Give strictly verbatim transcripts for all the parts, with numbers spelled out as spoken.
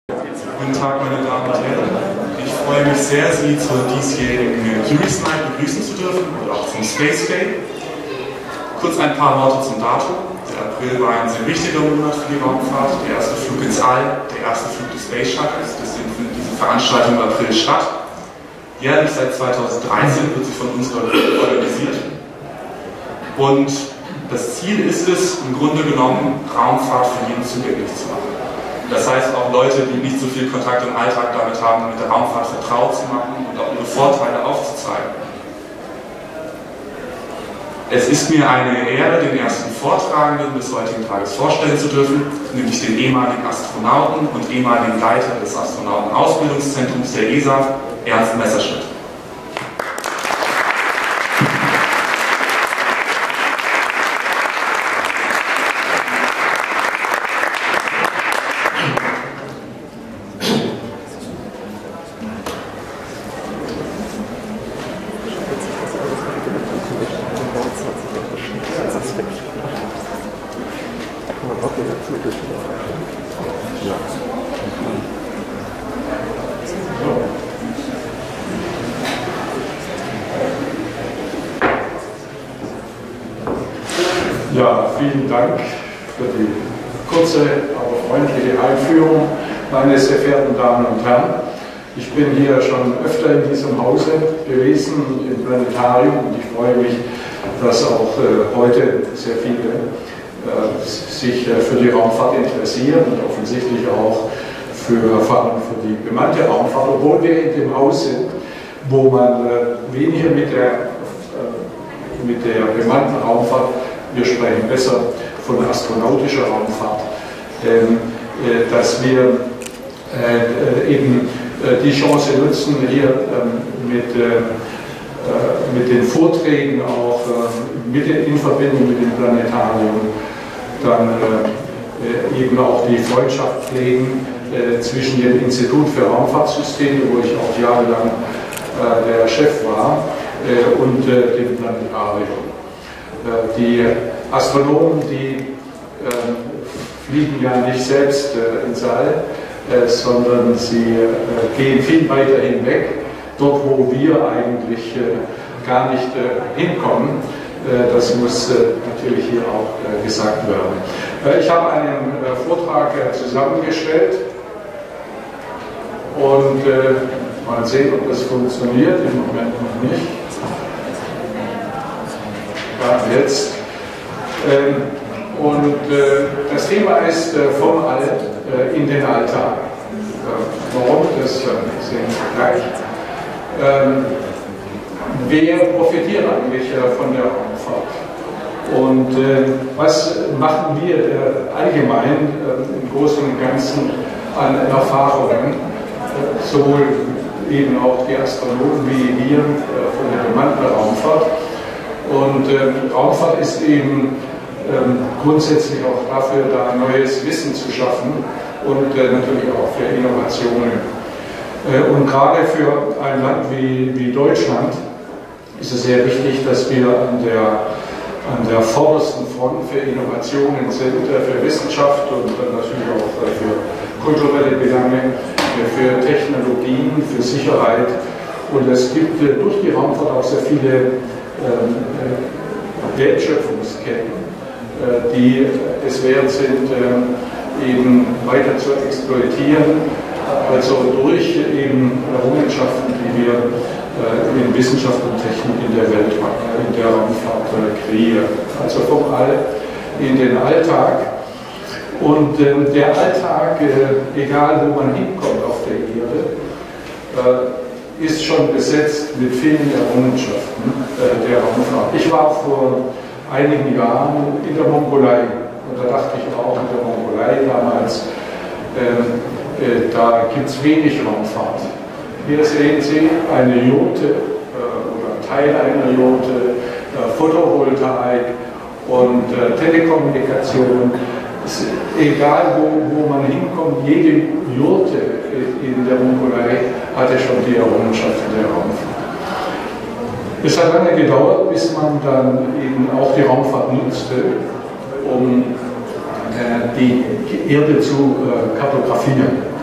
Guten Tag, meine Damen und Herren. Ich freue mich sehr, Sie zur diesjährigen Curious Night begrüßen zu dürfen oder auch zum Space Day. Kurz ein paar Worte zum Datum. Der April war ein sehr wichtiger Monat für die Raumfahrt. Der erste Flug ins All, der erste Flug des Space Shuttles. Deswegen findet diese Veranstaltung im April statt. Jährlich seit zweitausenddreizehn wird sie von unserer Gruppe organisiert. Und das Ziel ist es, im Grunde genommen, Raumfahrt für jeden zugänglich zu machen. Das heißt, auch Leute, die nicht so viel Kontakt im Alltag damit haben, mit der Raumfahrt vertraut zu machen und auch ihre Vorteile aufzuzeigen. Es ist mir eine Ehre, den ersten Vortragenden des heutigen Tages vorstellen zu dürfen, nämlich den ehemaligen Astronauten und ehemaligen Leiter des Astronautenausbildungszentrums der E S A, Ernst Messerschmidt. Ja, vielen Dank für die kurze, aber freundliche Einführung, meine sehr verehrten Damen und Herren. Ich bin hier schon öfter in diesem Hause gewesen, im Planetarium, und ich freue mich, dass auch äh, heute sehr viele äh, sich äh, für die Raumfahrt interessieren und offensichtlich auch für, vor allem für die bemannte Raumfahrt, obwohl wir in dem Haus sind, wo man äh, weniger mit der, äh, mit der bemannten Raumfahrt, wir sprechen besser von astronautischer Raumfahrt, ähm, äh, dass wir äh, eben äh, die Chance nutzen, hier ähm, mit, äh, mit den Vorträgen auch äh, mit den, in Verbindung mit dem Planetarium dann äh, eben auch die Freundschaft pflegen äh, zwischen dem Institut für Raumfahrtsysteme, wo ich auch jahrelang äh, der Chef war, äh, und äh, dem Planetarium. Die Astronomen, die äh, fliegen ja nicht selbst äh, ins All, äh, sondern sie äh, gehen viel weiter hinweg, dort wo wir eigentlich äh, gar nicht äh, hinkommen. Äh, das muss äh, natürlich hier auch äh, gesagt werden. Äh, ich habe einen äh, Vortrag äh, zusammengestellt und äh, mal sehen, ob das funktioniert, im Moment noch nicht. Jetzt. Ähm, und äh, das Thema ist äh, vom All äh, in den Alltag. Äh, warum? Das äh, sehen wir gleich. Ähm, wer profitiert eigentlich äh, von der Raumfahrt? Und äh, was machen wir äh, allgemein äh, im Großen und Ganzen an Erfahrungen? Äh, sowohl eben auch die Astronomen wie wir äh, von der bemannten Raumfahrt. Und ähm, Raumfahrt ist eben ähm, grundsätzlich auch dafür da, neues Wissen zu schaffen und äh, natürlich auch für Innovationen. Äh, und gerade für ein Land wie, wie Deutschland ist es sehr wichtig, dass wir an der, an der vordersten Front für Innovationen sind, äh, für Wissenschaft und äh, natürlich auch äh, für kulturelle Belange, äh, für Technologien, für Sicherheit. Und es gibt äh, durch die Raumfahrt auch sehr viele Wertschöpfungsketten, die es wert sind, eben weiter zu exploitieren, also durch eben Errungenschaften, die wir in Wissenschaft und Technik in der Welt, in der Raumfahrt kreieren. Also vom All in den Alltag. Und der Alltag, egal wo man hinkommt auf der Erde, ist schon besetzt mit vielen Errungenschaften äh, der Raumfahrt. Ich war vor einigen Jahren in der Mongolei und da dachte ich auch, in der Mongolei damals, äh, äh, da gibt es wenig Raumfahrt. Hier sehen Sie eine Jurte äh, oder Teil einer Jurte, äh, Photovoltaik und äh, Telekommunikation. Egal wo, wo man hinkommt, jede Jurte in der Mongolei hatte schon die Errungenschaften der Raumfahrt. Es hat lange gedauert, bis man dann eben auch die Raumfahrt nutzte, um äh, die Erde zu äh, kartografieren.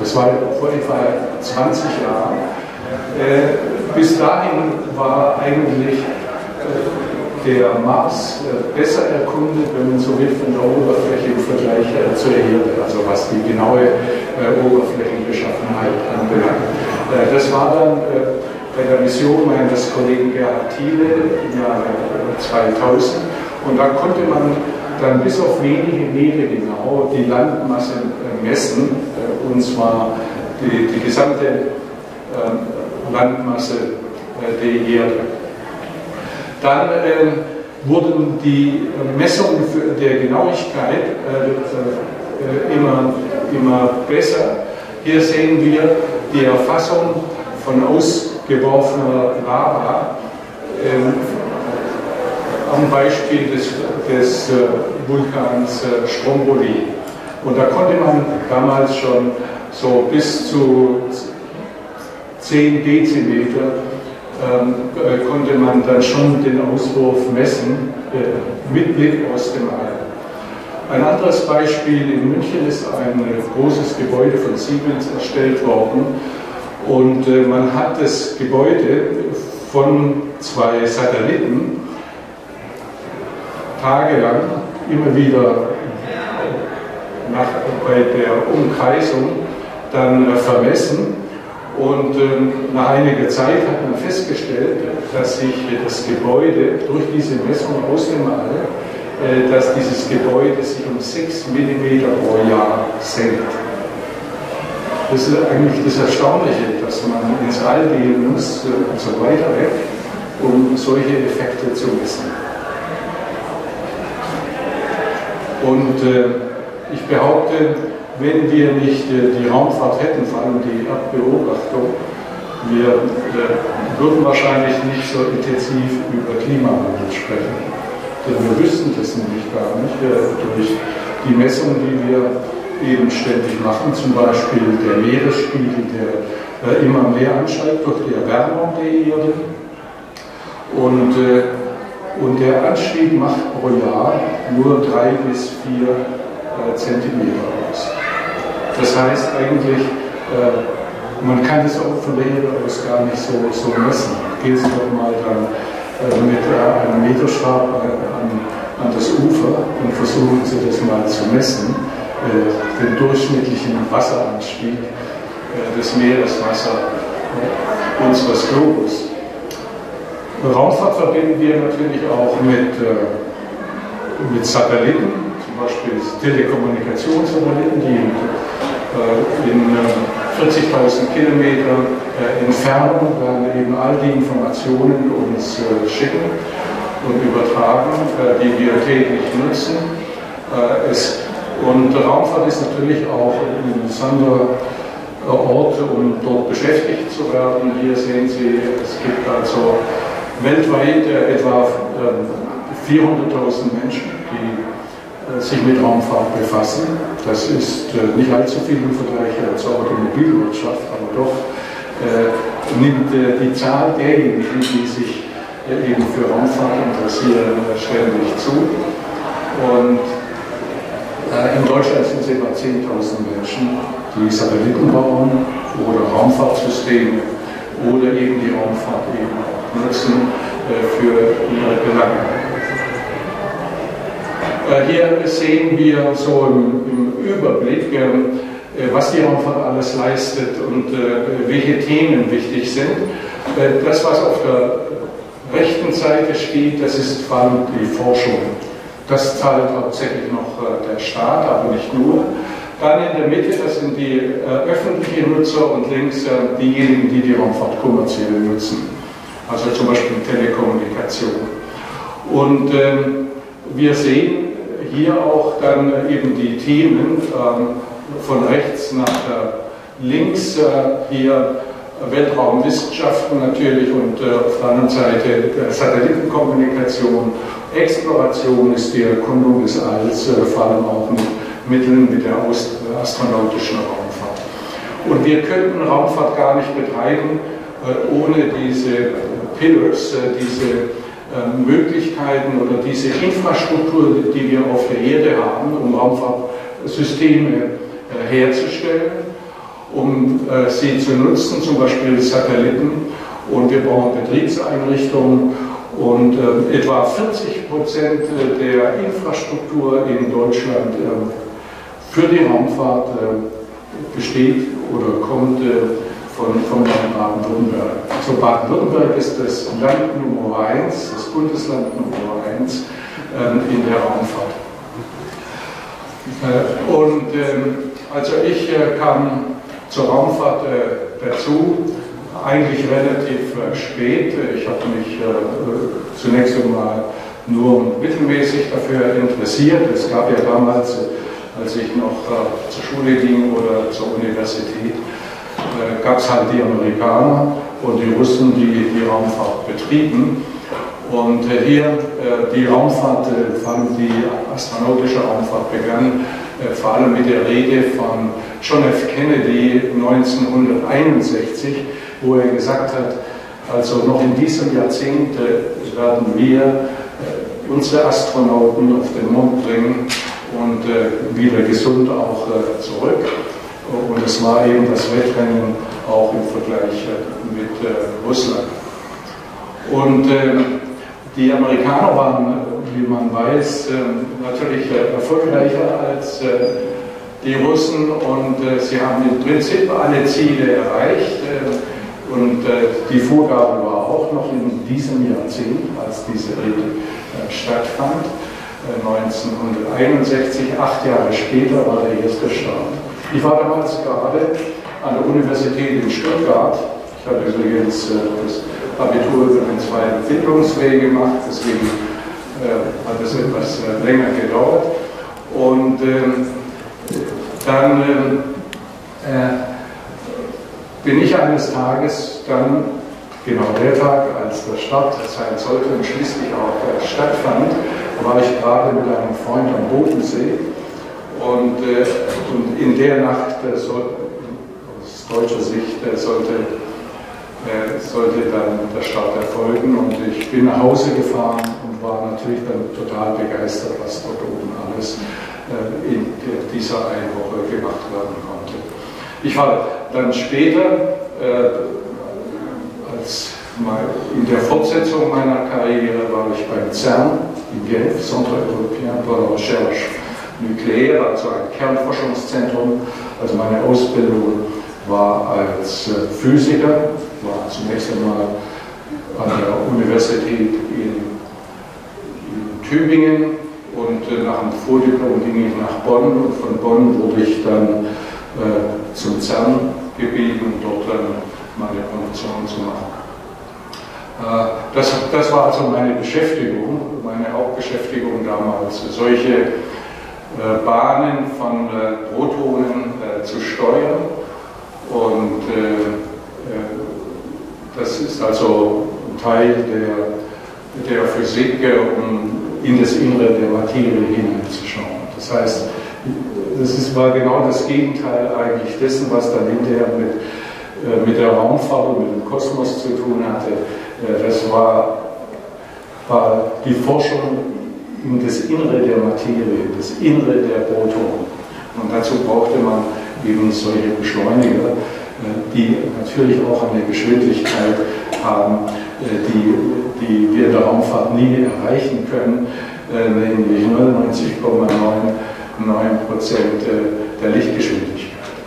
Das war vor etwa zwanzig Jahren. Äh, bis dahin war eigentlich äh, der Mars äh, besser erkundet, wenn man so will, von der Oberfläche im Vergleich äh, zur Erde, also was die genaue äh, Oberflächenbeschaffenheit anbelangt. Äh, das war dann äh, bei der Mission meines Kollegen Gerhard Thiele im Jahre zweitausend, und da konnte man dann bis auf wenige Meter genau die Landmasse äh, messen, äh, und zwar die, die gesamte äh, Landmasse äh, der Erde. Dann äh, wurden die äh, Messungen der Genauigkeit äh, äh, immer, immer besser. Hier sehen wir die Erfassung von ausgeworfener Lava äh, am Beispiel des, des äh, Vulkans äh, Stromboli. Und da konnte man damals schon so bis zu zehn Dezimeter ähm, äh, konnte man dann schon den Auswurf messen, äh, mit Blick aus dem All. Ein anderes Beispiel: in München ist ein äh, großes Gebäude von Siemens erstellt worden, und äh, man hat das Gebäude von zwei Satelliten tagelang immer wieder nach, bei der Umkreisung dann äh, vermessen, und äh, nach einiger Zeit hat man festgestellt, dass sich das Gebäude durch diese Messung aus dem All, äh, dass dieses Gebäude sich um sechs Millimeter pro Jahr senkt. Das ist eigentlich das Erstaunliche, dass man ins All gehen muss, äh, also weiter weg, um solche Effekte zu messen. Und äh, ich behaupte, wenn wir nicht äh, die Raumfahrt hätten, vor allem die Erdbeobachtung, wir äh, würden wahrscheinlich nicht so intensiv über Klimawandel sprechen. Denn wir wüssten das nämlich gar nicht äh, durch die Messungen, die wir eben ständig machen, zum Beispiel der Meeresspiegel, der äh, immer mehr ansteigt durch die Erwärmung der Erde. Und äh, Und der Anstieg macht pro Jahr nur drei bis vier äh, Zentimeter aus. Das heißt eigentlich, äh, man kann das auch von der Erde aus gar nicht so, so messen. Gehen Sie doch mal dann äh, mit äh, einem Meterstab äh, an, an das Ufer und versuchen Sie das mal zu messen, äh, den durchschnittlichen Wasseranstieg äh, des Meereswassers äh, unseres Globus. Raumfahrt verbinden wir natürlich auch mit, äh, mit Satelliten, zum Beispiel Telekommunikationssatelliten, die äh, in äh, vierzigtausend Kilometer äh, Entfernung dann eben all die Informationen uns äh, schicken und übertragen, äh, die wir täglich nutzen. Äh, es, und Raumfahrt ist natürlich auch ein besonderer Ort, um dort beschäftigt zu werden. Hier sehen Sie, es gibt also weltweit äh, etwa äh, vierhunderttausend Menschen, die äh, sich mit Raumfahrt befassen. Das ist äh, nicht allzu viel im Vergleich äh, zur Automobilwirtschaft, aber doch äh, nimmt äh, die Zahl derjenigen, die sich äh, eben für Raumfahrt interessieren, äh, ständig zu. Und äh, in Deutschland sind es etwa zehntausend Menschen, die Satelliten bauen oder Raumfahrtsysteme oder eben die Raumfahrt eben auch nutzen äh, für ihre Belange. Äh, hier sehen wir so im, im Überblick, äh, was die Raumfahrt alles leistet und äh, welche Themen wichtig sind. Äh, das, was auf der rechten Seite steht, das ist vor allem die Forschung. Das zahlt hauptsächlich noch äh, der Staat, aber nicht nur. Dann in der Mitte, das sind die äh, öffentlichen Nutzer, und links äh, diejenigen, die die Raumfahrt kommerziell nutzen. Also zum Beispiel Telekommunikation. Und ähm, wir sehen hier auch dann eben die Themen ähm, von rechts nach äh, links, äh, hier Weltraumwissenschaften natürlich, und äh, auf der anderen Seite äh, Satellitenkommunikation. Exploration ist die Erkundung des Alls, äh, vor allem auch mit Mitteln mit der astronautischen Raumfahrt. Und wir könnten Raumfahrt gar nicht betreiben äh, ohne diese Pillars, äh, diese äh, Möglichkeiten oder diese Infrastruktur, die wir auf der Erde haben, um Raumfahrtsysteme äh, herzustellen. um äh, sie zu nutzen, zum Beispiel Satelliten, und wir brauchen Betriebseinrichtungen, und äh, etwa vierzig Prozent der Infrastruktur in Deutschland äh, für die Raumfahrt äh, besteht oder kommt äh, von, von Baden-Württemberg. Also Baden-Württemberg ist das Land Nummer eins, das Bundesland Nummer eins äh, in der Raumfahrt. Äh, und äh, also ich äh, kam zur Raumfahrt äh, dazu, eigentlich relativ äh, spät. Ich habe mich äh, zunächst einmal nur mittelmäßig dafür interessiert. Es gab ja damals, äh, als ich noch äh, zur Schule ging oder zur Universität, äh, gab es halt die Amerikaner und die Russen, die die Raumfahrt betrieben. Und äh, hier äh, die Raumfahrt, äh, vor allem die astronautische Raumfahrt begann, äh, vor allem mit der Rede von John F. Kennedy neunzehnhunderteinundsechzig, wo er gesagt hat, also noch in diesem Jahrzehnt äh, werden wir äh, unsere Astronauten auf den Mond bringen und äh, wieder gesund auch äh, zurück. Und es war eben das Wettrennen auch im Vergleich äh, mit äh, Russland. Und äh, die Amerikaner waren, wie man weiß, äh, natürlich äh, erfolgreicher als äh, die Russen, und äh, sie haben im Prinzip alle Ziele erreicht. Äh, Und äh, die Vorgabe war auch noch in diesem Jahrzehnt, als diese Rede äh, stattfand, äh, neunzehnhunderteinundsechzig, acht Jahre später war der erste Start. Ich war damals gerade an der Universität in Stuttgart. Ich habe übrigens äh, das Abitur über den zweiten Bildungsweg gemacht, deswegen äh, hat es etwas äh, länger gedauert. Und äh, dann äh, bin ich eines Tages dann, genau der Tag, als der Start sein sollte und schließlich auch äh, stattfand, war ich gerade mit einem Freund am Bodensee, und, äh, und in der Nacht, äh, soll, aus deutscher Sicht, äh, sollte, äh, sollte dann der Start erfolgen, und ich bin nach Hause gefahren und war natürlich dann total begeistert, was dort oben alles äh, in dieser einen Woche gemacht werden konnte. Ich war dann später, äh, als mal in der Fortsetzung meiner Karriere, war ich beim CERN in Genf, Centre Européen pour la Recherche Nucléaire, also ein Kernforschungszentrum. Also meine Ausbildung war als äh, Physiker, war zunächst einmal an der Universität in, in Tübingen, und äh, nach dem Vordiplom ging ich nach Bonn, und von Bonn wurde ich dann äh, zum CERN gebeten, dort dann meine Promotion zu machen. Äh, das, das war also meine Beschäftigung, meine Hauptbeschäftigung damals, solche äh, Bahnen von äh, Protonen äh, zu steuern, und äh, äh, das ist also ein Teil der, der Physik, äh, um in das Innere der Materie hineinzuschauen. Das heißt, das ist, war genau das Gegenteil eigentlich dessen, was dann hinterher mit, äh, mit der Raumfahrt und mit dem Kosmos zu tun hatte. Äh, das war, war die Forschung in das Innere der Materie, das Innere der Protonen. Und dazu brauchte man eben solche Beschleuniger, äh, die natürlich auch eine Geschwindigkeit haben, äh, die, die wir in der Raumfahrt nie erreichen können, äh, nämlich neunundneunzig Komma neun Prozent der Lichtgeschwindigkeit.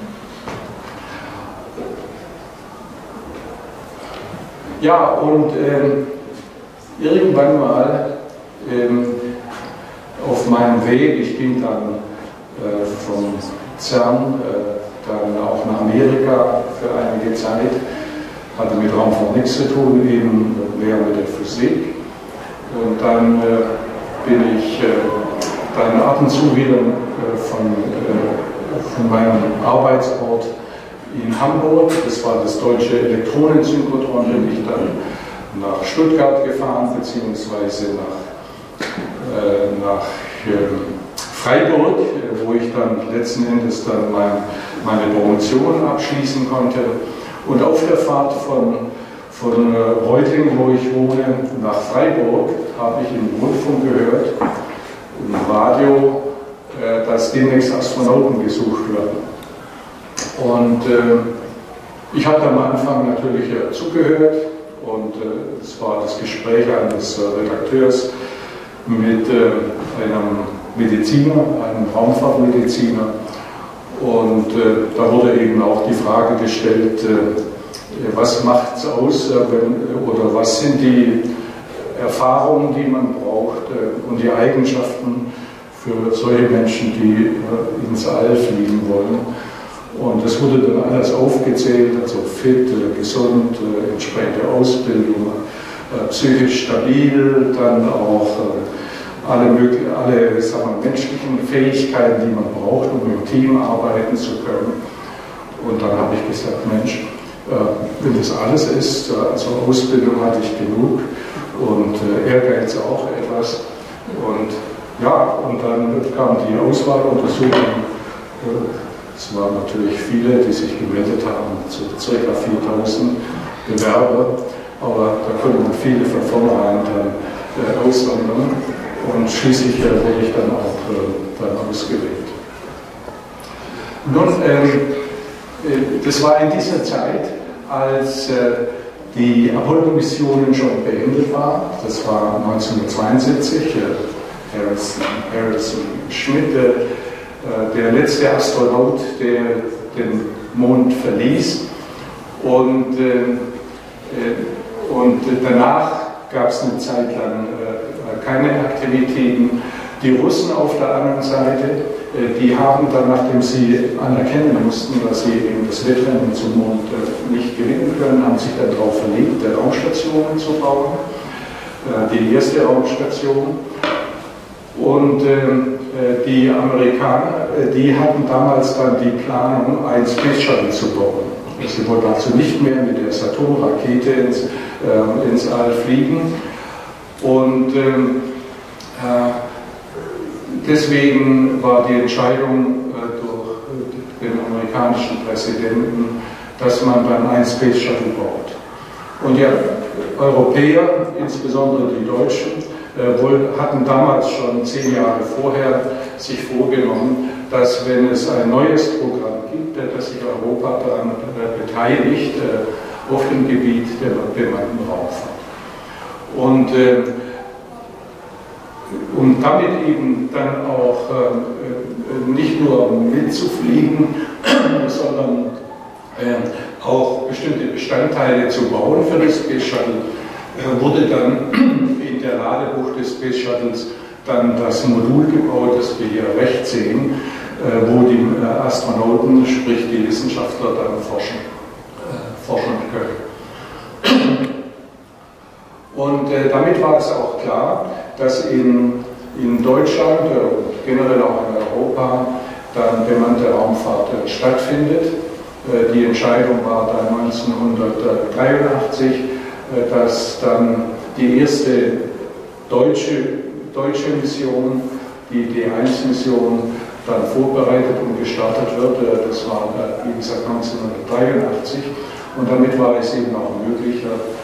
Ja, und ähm, irgendwann mal ähm, auf meinem Weg, ich ging dann äh, vom CERN äh, dann auch nach Amerika für einige Zeit, hatte mit Raumfahrt nichts zu tun, eben mehr mit der Physik. Und dann äh, bin ich äh, dann ab und zu wieder äh, von, äh, von meinem Arbeitsort in Hamburg, das war das deutsche Elektronensynchrotron, bin ich dann nach Stuttgart gefahren, beziehungsweise nach, äh, nach äh, Freiburg, wo ich dann letzten Endes dann mein, meine Promotion abschließen konnte. Und auf der Fahrt von, von äh, Reutlingen, wo ich wohne, nach Freiburg, habe ich im Rundfunk gehört, im Radio, äh, dass demnächst Astronauten gesucht werden. Und äh, ich habe am Anfang natürlich äh, zugehört und äh, es war das Gespräch eines äh, Redakteurs mit äh, einem Mediziner, einem Raumfahrtmediziner. Und äh, da wurde eben auch die Frage gestellt, äh, was macht es aus, äh, wenn, oder was sind die Erfahrungen, die man braucht äh, und die Eigenschaften für solche Menschen, die äh, ins All fliegen wollen. Und das wurde dann alles aufgezählt, also fit, äh, gesund, äh, entsprechende Ausbildung, äh, psychisch stabil, dann auch äh, alle, möglichen, alle sagen wir, menschlichen Fähigkeiten, die man braucht, um im Team arbeiten zu können. Und dann habe ich gesagt, Mensch, äh, wenn das alles ist, äh, also Ausbildung hatte ich genug und äh, Ehrgeiz auch etwas. Und ja, und dann kam die Auswahluntersuchung. Es waren natürlich viele, die sich gemeldet haben, so ca. viertausend Bewerber, aber da konnte man viele von vornherein dann äh, auswandern und schließlich äh, wurde ich dann auch äh, dann ausgewählt. Nun, ähm, äh, das war in dieser Zeit, als äh, die Apollo-Missionen schon beendet waren. Das war neunzehnhundertzweiundsiebzig. Äh, Harrison, Harrison Schmitt, äh, der letzte Astronaut, der den Mond verließ. Und, äh, und danach gab es eine Zeit lang äh, keine Aktivitäten. Die Russen auf der anderen Seite, äh, die haben dann, nachdem sie anerkennen mussten, dass sie eben das Wettrennen zum Mond äh, nicht gewinnen können, haben sich dann darauf verlegt, Raumstationen zu bauen. Äh, die erste Raumstation. Und äh, die Amerikaner, die hatten damals dann die Planung, ein Space Shuttle zu bauen. Sie wollten also nicht mehr mit der Saturn-Rakete ins, äh, ins All fliegen. Und ähm, äh, deswegen war die Entscheidung äh, durch den amerikanischen Präsidenten, dass man dann ein Space Shuttle baut. Und die Europäer, insbesondere die Deutschen, hatten damals schon zehn Jahre vorher sich vorgenommen, dass wenn es ein neues Programm gibt, dass sich Europa daran beteiligt, auf dem Gebiet der bemannten Raumfahrt. Und äh, um damit eben dann auch äh, nicht nur mitzufliegen, sondern äh, auch bestimmte Bestandteile zu bauen für das Space Shuttle, äh, wurde dann in der Ladebucht des Space Shuttles dann das Modul gebaut, das wir hier rechts sehen, äh, wo die äh, Astronauten, sprich die Wissenschaftler, dann forschen, äh, forschen können. Und äh, damit war es auch klar, dass in, in Deutschland äh, und generell auch in Europa dann bemannte Raumfahrt äh, stattfindet. Äh, die Entscheidung war dann neunzehnhundertdreiundachtzig, äh, dass dann die erste deutsche, deutsche Mission, die D eins Mission, dann vorbereitet und gestartet wird. Das war, wie gesagt, neunzehnhundertdreiundachtzig. Und damit war es eben auch möglich,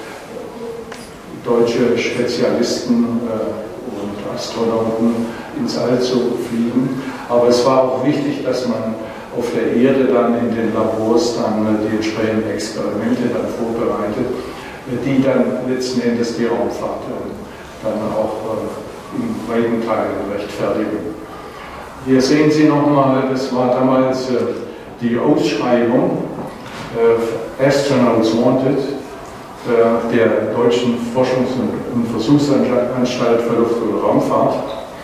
deutsche Spezialisten und Astronauten ins All zu fliegen. Aber es war auch wichtig, dass man auf der Erde dann in den Labors dann die entsprechenden Experimente dann vorbereitet, die dann letzten Endes die Raumfahrt dann auch in weiten Teilen rechtfertigen. Hier sehen Sie nochmal, das war damals die Ausschreibung Astronauts Wanted der Deutschen Forschungs- und Versuchsanstalt für Luft- und Raumfahrt.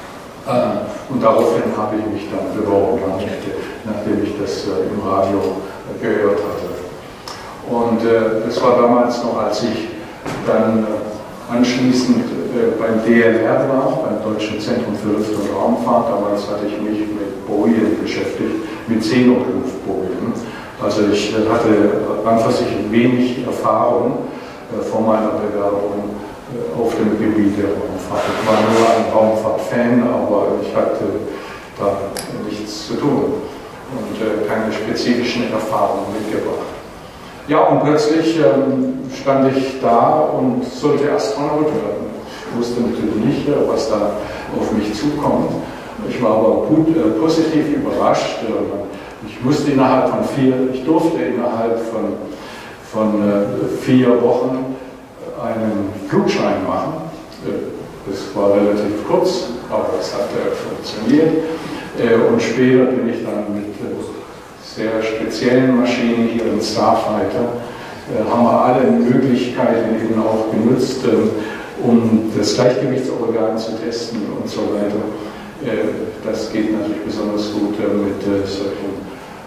Und daraufhin habe ich mich dann beworben, nachdem ich das im Radio gehört hatte. Und äh, das war damals noch, als ich dann äh, anschließend äh, beim D L R war, beim Deutschen Zentrum für Luft- und Raumfahrt. Damals hatte ich mich mit Bojen beschäftigt, mit Seenotluftbojen. Also ich äh, hatte an für sich wenig Erfahrung äh, vor meiner Bewerbung äh, auf dem Gebiet der Raumfahrt. Ich war nur ein Raumfahrt-Fan, aber ich hatte da nichts zu tun und äh, keine spezifischen Erfahrungen mitgebracht. Ja, und plötzlich ähm, stand ich da und sollte Astronaut werden. Ich wusste natürlich nicht, was da auf mich zukommt. Ich war aber gut, äh, positiv überrascht. Ich Ich musste innerhalb von vier, ich durfte innerhalb von, von vier Wochen einen Flugschein machen. Das war relativ kurz, aber es hat funktioniert. Und später bin ich dann mit sehr speziellen Maschinen hier im Starfighter, haben wir alle Möglichkeiten eben auch genutzt, um das Gleichgewichtsorgan zu testen und so weiter. Das geht natürlich besonders gut mit solchen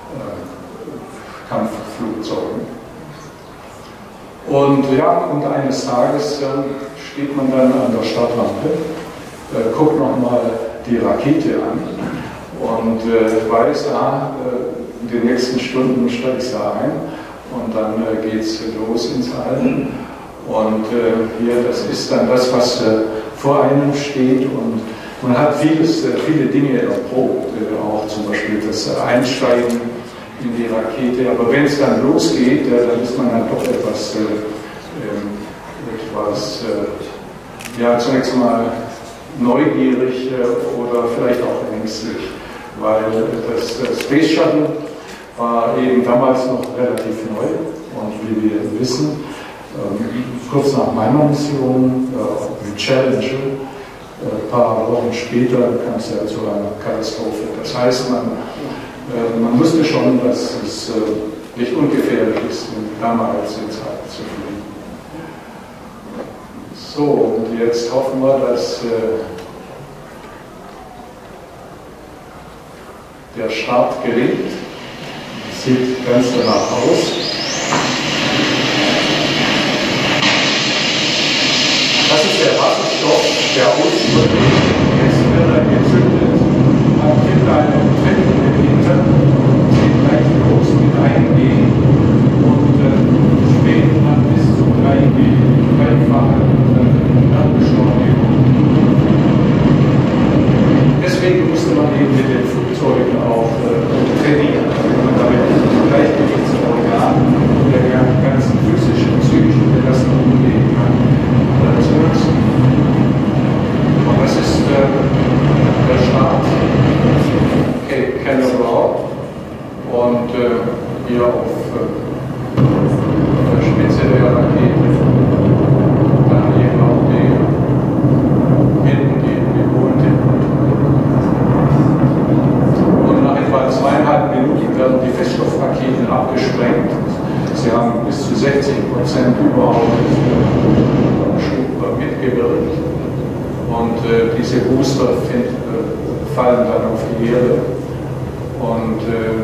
Kampfflugzeugen. Und ja, und eines Tages steht man dann an der Startrampe, guckt nochmal die Rakete an und weiß, ah, in den nächsten Stunden steige ich da ein und dann geht es los ins All. Und hier, das ist dann das, was vor einem steht, und man hat vieles, viele Dinge erprobt, auch zum Beispiel das Einsteigen in die Rakete. Aber wenn es dann losgeht, dann ist man dann doch etwas, äh, etwas äh, ja, zunächst mal neugierig äh, oder vielleicht auch ängstlich, weil das, das Space Shuttle war eben damals noch relativ neu, und wie wir wissen, äh, kurz nach meiner Mission, äh, mit Challenger, ein paar Wochen später kam es ja zu einer Katastrophe. Das heißt, man, äh, man wusste schon, dass es äh, nicht ungefährlich ist, damals ins All zu fliegen. So, und jetzt hoffen wir, dass äh, der Start gelingt. Sieht ganz danach aus. Das ist der Wasserstoff, der ausdrückt. Jetzt wird er gezündet. Man gibt eine Trennung im Hintern, die gleich groß mit eingehen und äh, später dann bis zu drei G dreifache Beschleunigung. Deswegen musste man eben mit den Flugzeugen auch äh, trainieren, damit Gleichgewichtsorgan der ganzen physischen und psychischen Belastung umgehen kann. Und das ist äh, der Start, Cape Canaveral, und äh, hier auf äh, der Spitze der Rakete, dann hier noch die hinten die überholte. Und nach etwa zweieinhalb Minuten werden die Feststoffraketen abgesprengt. Sie haben bis zu sechzig Prozent überhaupt mitgewirkt, und äh, diese Booster find, äh, fallen dann auf die Erde und äh,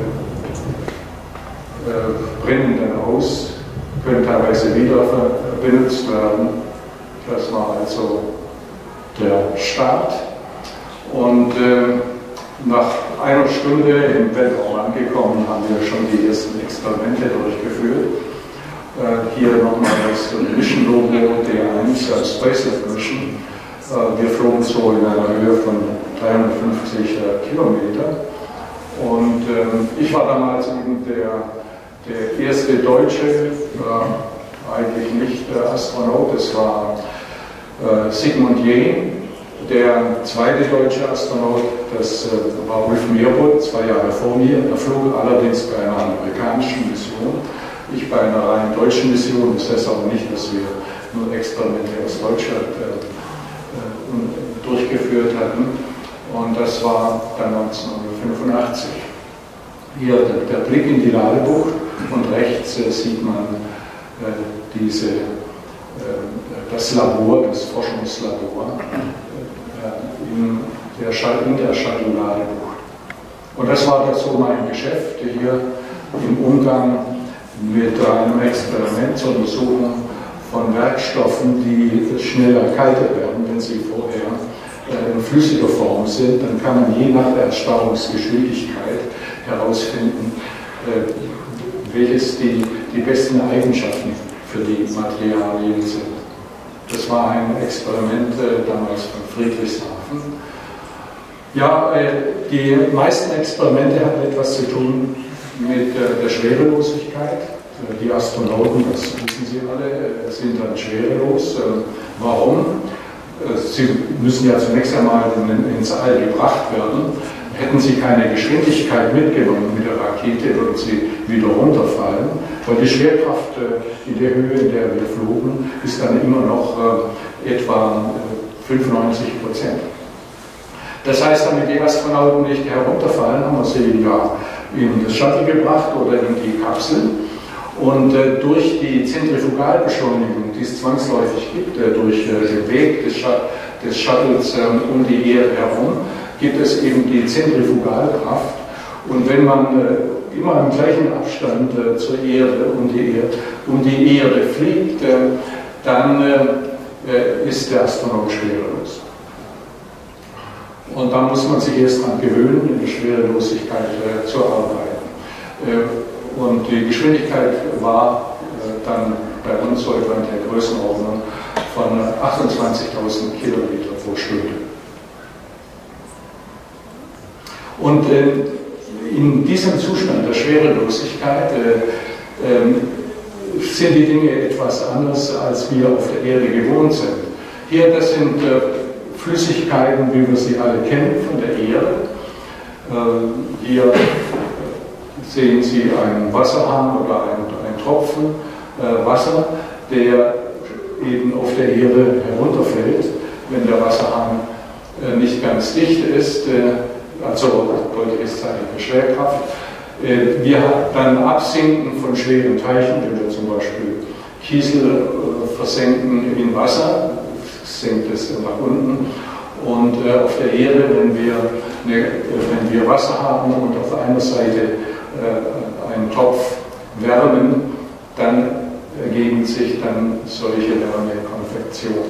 äh, brennen dann aus, können teilweise wieder benutzt werden. Das war also der Start, und äh, nach einer Stunde im Weltraum angekommen, haben wir schon die ersten Experimente durchgeführt. Hier nochmal das Mission-Logo D eins als Spacelab Mission. Wir flogen so in einer Höhe von dreihundertfünfzig Kilometer. Und ich war damals eben der, der erste Deutsche, äh, eigentlich nicht der Astronaut, es war äh, Sigmund Jähn. Der zweite deutsche Astronaut, das äh, war Ulf Mehrold, zwei Jahre vor mir. Er flog allerdings bei einer amerikanischen Mission. Ich bei einer rein deutschen Mission. Das heißt aber nicht, dass wir nur Experimente aus Deutschland äh, äh, durchgeführt hatten. Und das war dann neunzehnhundertfünfundachtzig. Hier der, der Blick in die Ladebucht, und rechts äh, sieht man äh, diese, äh, das Labor, das Forschungslabor äh, in der, in der Shuttle-Ladebucht. Und das war das so mein Geschäft hier im Umgang mit einem Experiment zur Untersuchung von Werkstoffen, die schneller kalter werden, wenn sie vorher äh, in flüssiger Form sind. Dann kann man je nach der Erstarrungsgeschwindigkeit herausfinden, äh, welches die, die besten Eigenschaften für die Materialien sind. Das war ein Experiment äh, damals von Friedrichshafen. Ja, äh, die meisten Experimente hatten etwas zu tun mit äh, der Schwerelosigkeit. Äh, die Astronauten, das wissen Sie alle, äh, sind dann schwerelos. Äh, warum? Äh, sie müssen ja zunächst einmal in, ins All gebracht werden. hätten sie keine Geschwindigkeit mitgenommen mit der Rakete, würden sie wieder runterfallen, weil die Schwerkraft äh, in der Höhe, in der wir flogen, ist dann immer noch äh, etwa äh, fünfundneunzig Prozent. Das heißt, damit die Astronauten nicht herunterfallen, haben wir sie ja in das Shuttle gebracht oder in die Kapsel. Und äh, durch die Zentrifugalbeschleunigung, die es zwangsläufig gibt, äh, durch äh, den Weg des, Sh des Shuttles äh, um die Erde herum, gibt es eben die Zentrifugalkraft. Und wenn man äh, immer im gleichen Abstand äh, zur Erde, um die Erde, um die Erde fliegt, äh, dann äh, ist der Astronaut schwerelos. Und da muss man sich erst daran gewöhnen, in der Schwerelosigkeit äh, zu arbeiten. Äh, und die Geschwindigkeit war äh, dann bei uns so etwa in der Größenordnung von achtundzwanzigtausend Kilometer pro Stunde. Und äh, in diesem Zustand der Schwerelosigkeit äh, äh, sind die Dinge etwas anders, als wir auf der Erde gewohnt sind. Hier, das sind äh, Flüssigkeiten, wie wir sie alle kennen von der Erde. Äh, hier sehen Sie einen Wasserhahn oder einen, einen Tropfen äh, Wasser, der eben auf der Erde herunterfällt, wenn der Wasserhahn äh, nicht ganz dicht ist, äh, also deutliches Zeichen der Schwerkraft. Äh, wir dann Absinken von schweren Teichen, wenn wir zum Beispiel Kiesel äh, versenken in Wasser, senkt es nach unten. Und äh, auf der Erde, wenn wir, ne, wenn wir Wasser haben und auf einer Seite äh, einen Topf wärmen, dann ergeben sich dann solche Wärmekonvektionen.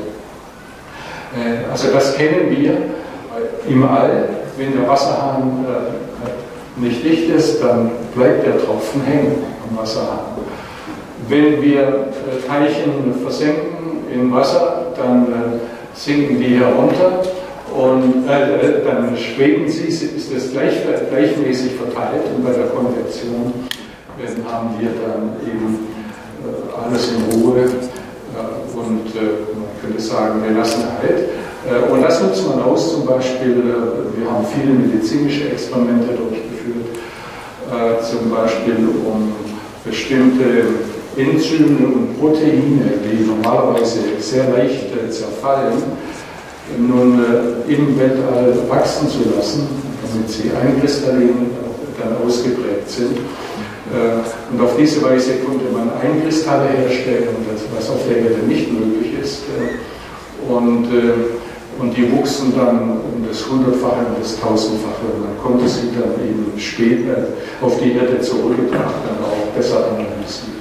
Äh, also das kennen wir im All. Wenn der Wasserhahn äh, nicht dicht ist, dann bleibt der Tropfen hängen am Wasserhahn. Wenn wir äh, Teilchen versenken in Wasser, dann äh, sinken die herunter und äh, dann schweben sie, ist das gleich, gleichmäßig verteilt, und bei der Konvektion äh, haben wir dann eben äh, alles in Ruhe äh, und äh, man könnte sagen, wir lassen halt. Äh, und das nutzt man aus, zum Beispiel, äh, wir haben viele medizinische Experimente durchgeführt, äh, zum Beispiel um bestimmte Enzyme und Proteine, die normalerweise sehr leicht äh, zerfallen, nun äh, im Weltall wachsen zu lassen, damit sie einkristallin dann ausgeprägt sind. Äh, und auf diese Weise konnte man Einkristalle herstellen, das, was auf der Erde nicht möglich ist. Äh, und, äh, und die wuchsen dann um das Hundertfache und das Tausendfache. Und man konnte sie dann eben später auf die Erde zurückgebracht dann auch besser analysieren.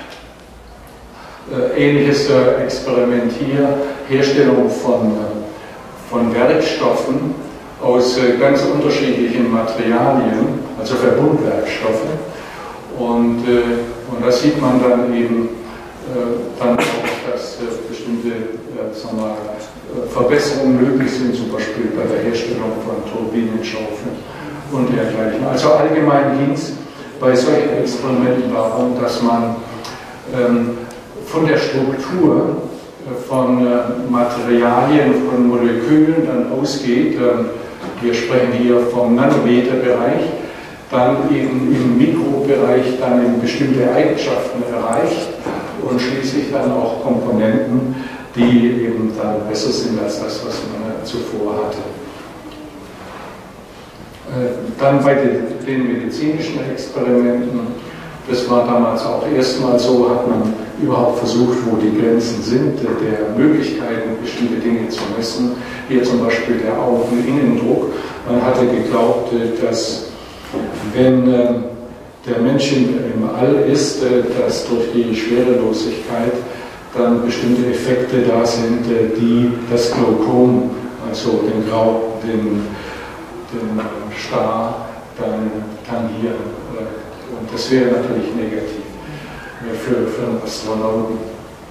Ähnliches Experiment hier, Herstellung von, von Werkstoffen aus ganz unterschiedlichen Materialien, also Verbundwerkstoffe. Und, und da sieht man dann eben dann auch, dass bestimmte sagen wir mal, Verbesserungen möglich sind, zum Beispiel bei der Herstellung von Turbinenschaufeln und dergleichen. Also allgemein ging es bei solchen Experimenten darum, dass man ähm, von der Struktur von Materialien, von Molekülen dann ausgeht. Wir sprechen hier vom Nanometerbereich, dann eben im Mikrobereich dann eben bestimmte Eigenschaften erreicht und schließlich dann auch Komponenten, die eben dann besser sind als das, was man zuvor hatte. Dann bei den medizinischen Experimenten, das war damals auch erstmal so, hat man überhaupt versucht, wo die Grenzen sind, der Möglichkeiten, bestimmte Dinge zu messen. Hier zum Beispiel der Augeninnendruck. Man hatte geglaubt, dass wenn der Mensch im All ist, dass durch die Schwerelosigkeit dann bestimmte Effekte da sind, die das Glaukom, also den Grau, den, den Star, dann tangieren. Und das wäre natürlich negativ für, für einen Astronauten.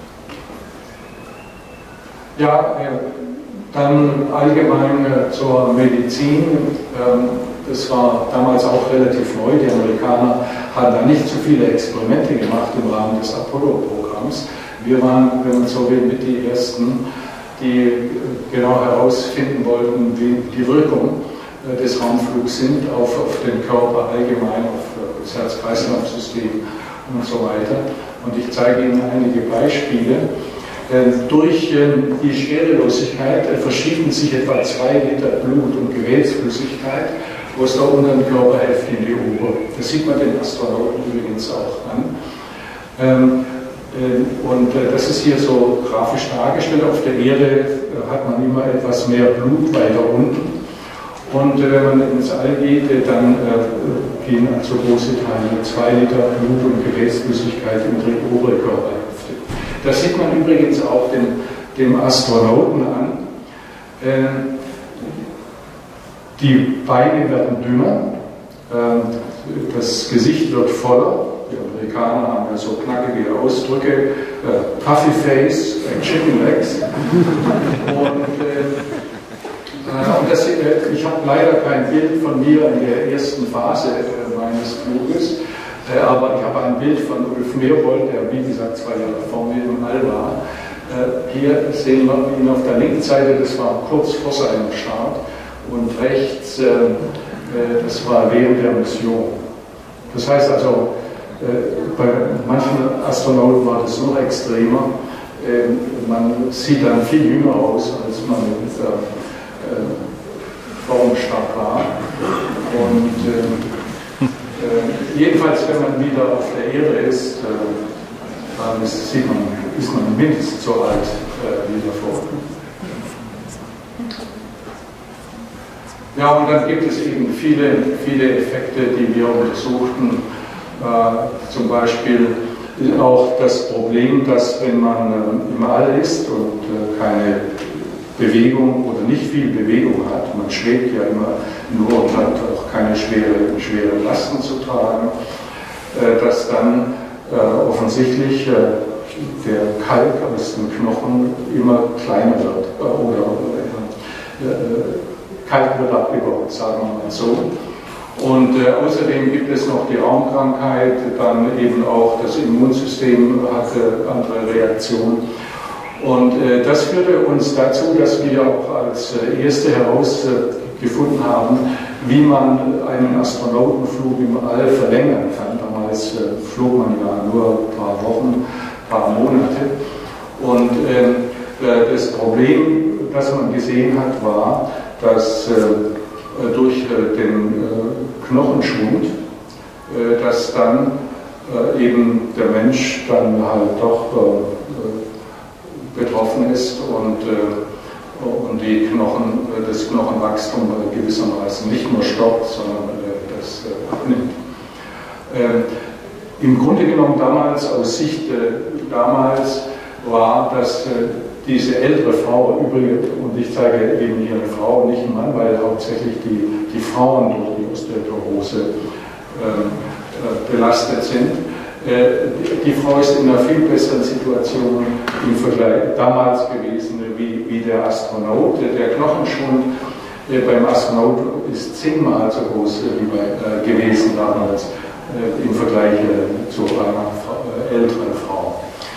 Ja, dann allgemein zur Medizin. Das war damals auch relativ neu. Die Amerikaner haben da nicht so viele Experimente gemacht im Rahmen des Apollo-Programms. Wir waren, wenn man so will, mit die Ersten, die genau herausfinden wollten, wie die Wirkung des Raumflugs sind, auf, auf den Körper allgemein, auf das Herz-Kreislauf-System und so weiter. Und ich zeige Ihnen einige Beispiele. Durch die Schwerelosigkeit verschieben sich etwa zwei Liter Blut- und Gewebsflüssigkeit aus der unteren Körperhälfte in die obere. Das sieht man den Astronauten übrigens auch an. Und das ist hier so grafisch dargestellt. Auf der Erde hat man immer etwas mehr Blut weiter unten. Und wenn man ins All geht, dann gehen also große Teile, zwei Liter Blut- und Gewebsflüssigkeit in die obere Körperhälfte. Das sieht man übrigens auch dem, dem Astronauten an. Die Beine werden dünner, das Gesicht wird voller. Die Amerikaner haben ja so knackige Ausdrücke, äh, Puffy Face, äh, Chicken Legs. Und, äh, und das, äh, ich habe leider kein Bild von mir in der ersten Phase äh, meines Fluges, äh, aber ich habe ein Bild von Ulf Merbold, der wie gesagt zwei Jahre vor mir im All war. Äh, hier sehen wir ihn auf der linken Seite, das war kurz vor seinem Start, und rechts, äh, äh, das war während der Mission. Das heißt also, bei manchen Astronauten war das noch extremer. Man sieht dann viel jünger aus, als man vor dem Start war. Und jedenfalls, wenn man wieder auf der Erde ist, dann ist, sieht man, ist man mindestens so alt wie davor. Ja, und dann gibt es eben viele, viele Effekte, die wir untersuchten. Äh, zum Beispiel auch das Problem, dass wenn man äh, im All ist und äh, keine Bewegung oder nicht viel Bewegung hat, man schwebt ja immer nur und hat auch keine schwere, schwere Lasten zu tragen, äh, dass dann äh, offensichtlich äh, der Kalk aus den Knochen immer kleiner wird äh, oder äh, Kalk wird abgebaut, sagen wir mal so. Und äh, außerdem gibt es noch die Raumkrankheit, dann eben auch das Immunsystem hatte andere Reaktionen. Und äh, das führte uns dazu, dass wir auch als äh, Erste herausgefunden äh, haben, wie man einen Astronautenflug im All verlängern kann. Damals äh, flog man ja nur ein paar Wochen, ein paar Monate. Und äh, das Problem, das man gesehen hat, war, dass äh, durch äh, den äh, Knochenschwund, äh, dass dann äh, eben der Mensch dann halt doch äh, betroffen ist und, äh, und die Knochen, äh, das Knochenwachstum äh, gewissermaßen nicht nur stoppt, sondern äh, das äh, abnimmt. Äh, Im Grunde genommen damals, aus Sicht äh, damals, war, dass äh, diese ältere Frau, übrigens, und ich zeige eben hier eine Frau, nicht einen Mann, weil hauptsächlich die, die Frauen durch die Osteoporose äh, äh, belastet sind. Äh, die, die Frau ist in einer viel besseren Situation im Vergleich damals gewesen wie, wie der Astronaut. Der Knochenschwund äh, beim Astronaut ist zehnmal so groß äh, wie bei, äh, gewesen damals äh, im Vergleich äh, zu einer äh, älteren Frau.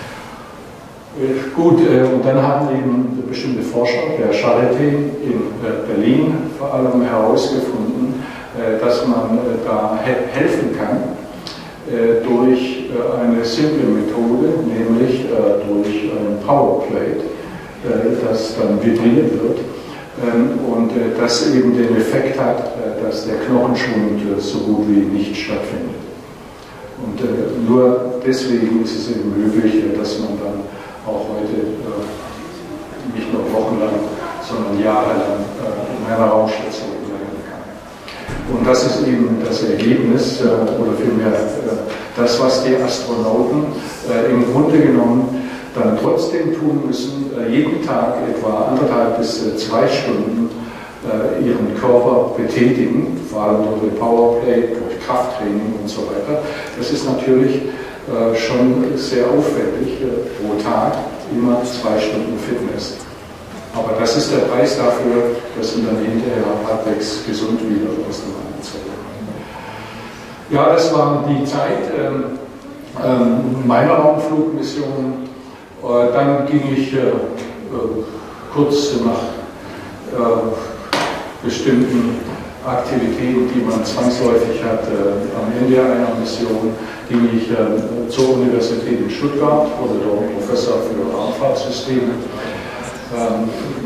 Gut, und dann haben eben bestimmte Forscher der Charité in Berlin vor allem herausgefunden, dass man da helfen kann durch eine simple Methode, nämlich durch ein Powerplate, das dann vibriert wird und das eben den Effekt hat, dass der Knochenschwund so gut wie nicht stattfindet. Und nur deswegen ist es eben möglich, dass man dann auch heute äh, nicht nur wochenlang, sondern jahrelang äh, in einer Raumstation bleiben kann. Und das ist eben das Ergebnis, äh, oder vielmehr äh, das, was die Astronauten äh, im Grunde genommen dann trotzdem tun müssen, äh, jeden Tag etwa anderthalb bis äh, zwei Stunden äh, ihren Körper betätigen, vor allem durch Powerplay, durch Krafttraining und so weiter. Das ist natürlich Äh, schon sehr aufwendig, äh, pro Tag immer zwei Stunden Fitness. Aber das ist der Preis dafür, dass man dann hinterher halbwegs gesund wieder aus dem All zurückkommt. Ja, das war die Zeit ähm, ähm, meiner Raumflugmission. Äh, dann ging ich äh, äh, kurz nach äh, bestimmten Aktivitäten, die man zwangsläufig hat. Äh, am Ende einer Mission ging ich äh, zur Universität in Stuttgart, wurde dort Professor für Raumfahrtsysteme. Ähm,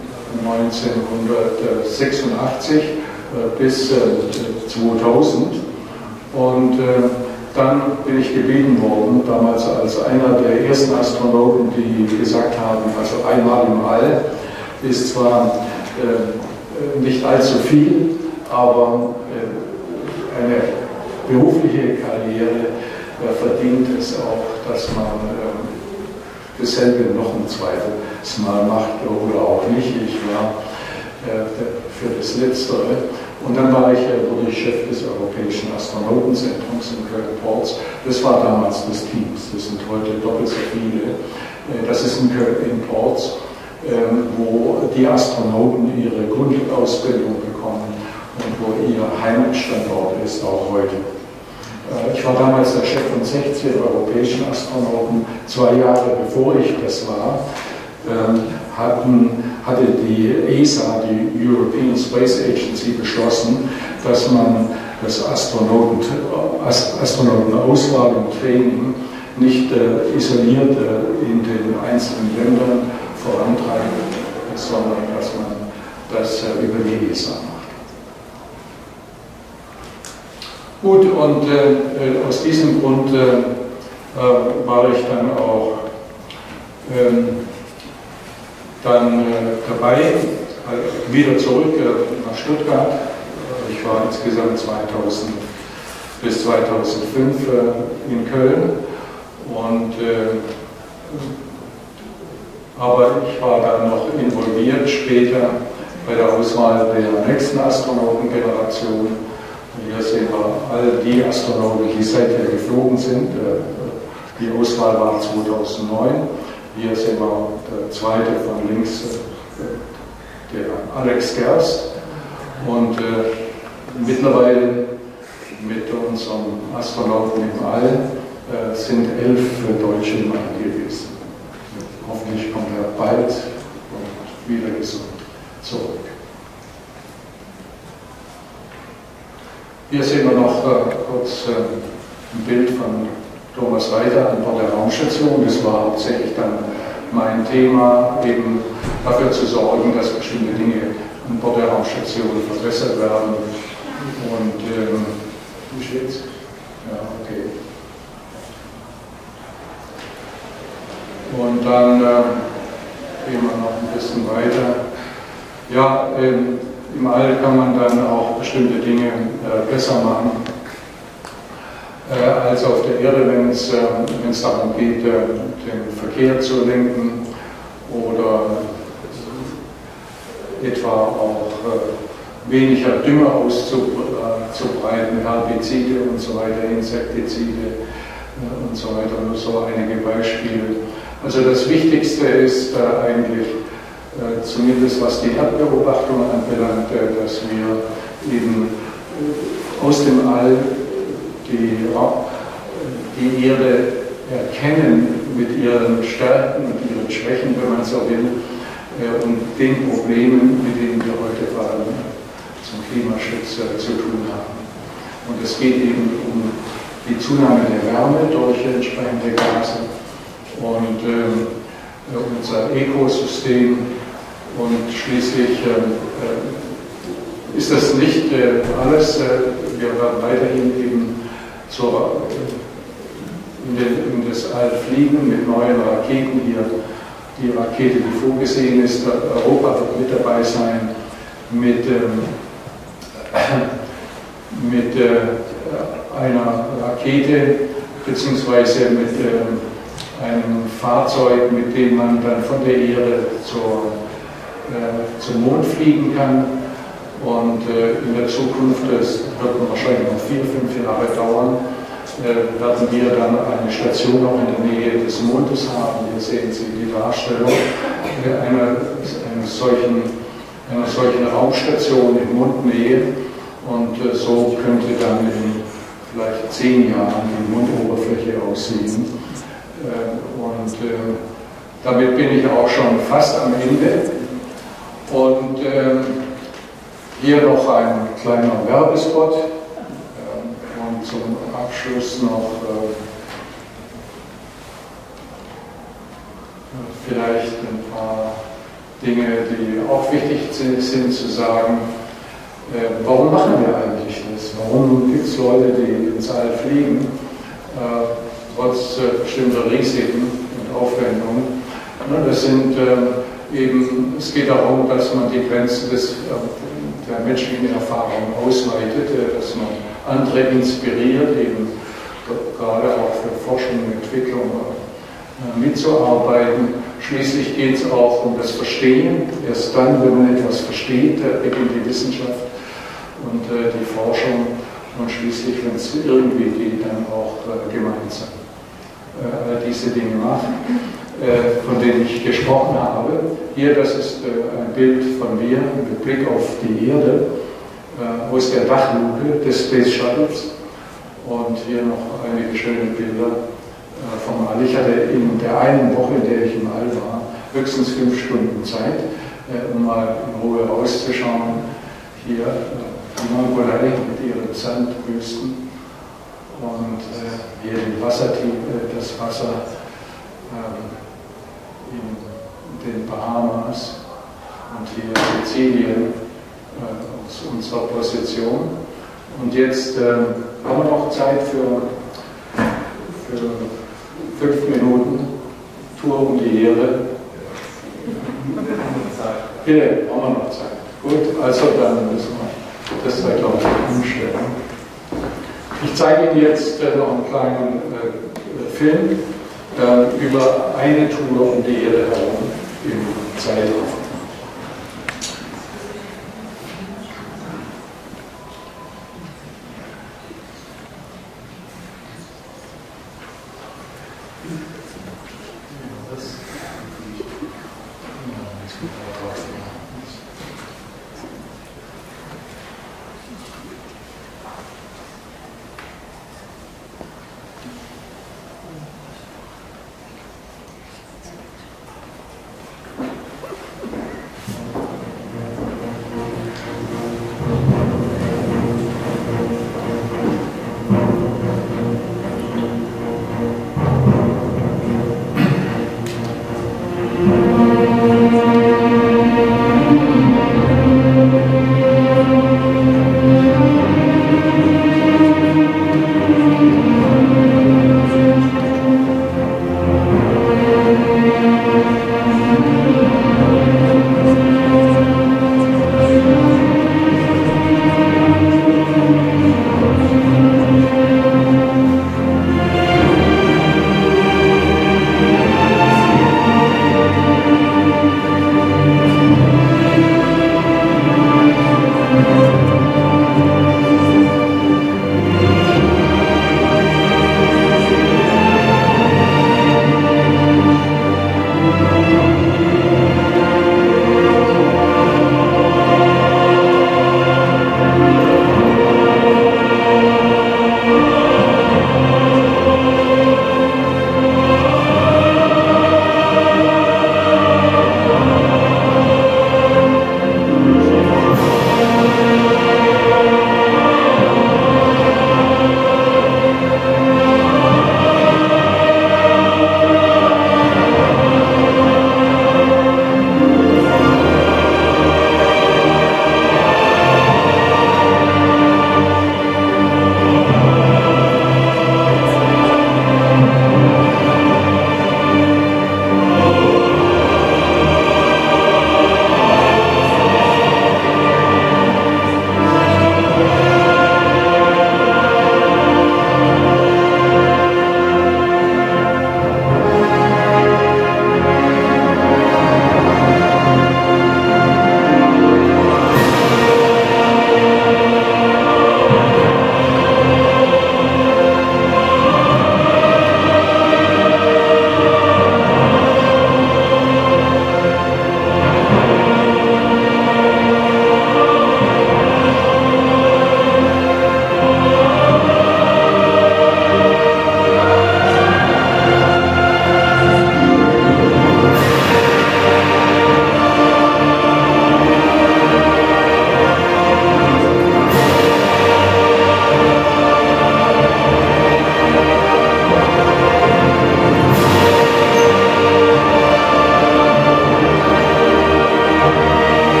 neunzehnhundertsechsundachtzig äh, bis äh, zweitausend. Und äh, dann bin ich gebeten worden, damals als einer der ersten Astronauten, die gesagt haben, also einmal im All ist zwar äh, nicht allzu viel, aber äh, eine berufliche Karriere äh, verdient es auch, dass man äh, dasselbe noch ein zweites Mal macht oder auch nicht. Ich war äh, für das Letztere. Und dann war ich, äh, wurde ich Chef des Europäischen Astronautenzentrums in Köln-Porz. Das war damals des Teams, das sind heute doppelt so viele. Äh, das ist in Köln-Porz, äh, wo die Astronauten ihre Grundausbildung bekommen und wo ihr Heimatstandort ist, auch heute. Ich war damals der Chef von sechzehn europäischen Astronauten. Zwei Jahre bevor ich das war, hatten, hatte die E S A, die European Space Agency, beschlossen, dass man das Astronauten, Astronautenauswahl und Training nicht isoliert in den einzelnen Ländern vorantreibt, sondern dass man das über die E S A macht. Gut, und äh, aus diesem Grund äh, war ich dann auch ähm, dann äh, dabei, äh, wieder zurück äh, nach Stuttgart. Ich war insgesamt zweitausend bis zweitausendfünf äh, in Köln. Und, äh, aber ich war dann noch involviert später bei der Auswahl der nächsten Astronautengeneration. Hier sehen wir all die Astronauten, die seither geflogen sind. Die Auswahl war zweitausendneun. Hier sehen wir der zweite von links, der Alex Gerst. Und äh, mittlerweile mit unserem Astronauten im All äh, sind elf Deutsche im All gewesen. Hoffentlich kommt er bald und wieder gesund zurück. Hier sehen wir noch äh, kurz äh, ein Bild von Thomas Reiter an Bord der Raumstation. Das war hauptsächlich dann mein Thema, eben dafür zu sorgen, dass bestimmte Dinge an Bord der Raumstation verbessert werden. Und ähm, wie steht's? Ja, okay. Und dann äh, gehen wir noch ein bisschen weiter. Ja, ähm, im All kann man dann auch bestimmte Dinge äh, besser machen äh, als auf der Erde, wenn es äh, darum geht, äh, den Verkehr zu lenken oder etwa auch äh, weniger Dünger auszubreiten, Herbizide und so weiter, Insektizide äh, und so weiter, nur so einige Beispiele. Also das Wichtigste ist äh, eigentlich, Äh, zumindest was die Erdbeobachtung anbelangt, äh, dass wir eben äh, aus dem All die, die Erde erkennen mit ihren Stärken und ihren Schwächen, wenn man so will, äh, und den Problemen, mit denen wir heute vor allem zum Klimaschutz äh, zu tun haben. Und es geht eben um die Zunahme der Wärme durch entsprechende Gase und äh, unser Ökosystem. Und schließlich äh, ist das nicht äh, alles. Äh, wir werden weiterhin eben zur, in, den, in das All fliegen mit neuen Raketen. Hier die Rakete, die vorgesehen ist, Europa wird mit dabei sein, mit, ähm, mit äh, einer Rakete beziehungsweise mit äh, einem Fahrzeug, mit dem man dann von der Erde zur zum Mond fliegen kann. Und äh, in der Zukunft, das wird wahrscheinlich noch vier, fünf Jahre dauern, äh, werden wir dann eine Station auch in der Nähe des Mondes haben. Hier sehen Sie die Darstellung einer, einer, solchen, einer solchen Raumstation in Mondnähe. Und äh, so könnte dann in vielleicht zehn Jahren die Mondoberfläche aussehen. Äh, und äh, damit bin ich auch schon fast am Ende. Und ähm, Hier noch ein kleiner Werbespot und zum Abschluss noch vielleicht ein paar Dinge, die auch wichtig sind zu sagen. Warum machen wir eigentlich das? Warum gibt es Leute, die ins All fliegen, trotz bestimmter Risiken und Aufwendungen? Das sind eben, es geht darum, dass man die Grenzen des, der menschlichen Erfahrung ausweitet, dass man andere inspiriert, eben gerade auch für Forschung und Entwicklung mitzuarbeiten. Schließlich geht es auch um das Verstehen. Erst dann, wenn man etwas versteht, beginnt die Wissenschaft und äh, die Forschung und schließlich, wenn es irgendwie geht, dann auch äh, gemeinsam äh, diese Dinge machen, äh, von denen ich gesprochen habe. Hier, das ist äh, ein Bild von mir mit Blick auf die Erde äh, aus der Dachluke des Space Shuttles und hier noch einige schöne Bilder äh, vom All. Ich hatte in der einen Woche, in der ich im All war, höchstens fünf Stunden Zeit, äh, um mal in Ruhe rauszuschauen. Hier äh, die Mongolei mit ihren Sandwüsten und äh, hier die Wassertiefe, das Wasser äh, in den Bahamas und hier Sizilien äh, aus unserer Position. Und jetzt äh, haben wir noch Zeit für, für fünf Minuten Tour um die Erde. Bitte, haben wir noch Zeit. Gut, also dann müssen wir das da, glaube ich, umstellen. Ich zeige Ihnen jetzt äh, noch einen kleinen äh, Film äh, über eine Tour um die Erde herum im Zeitraum.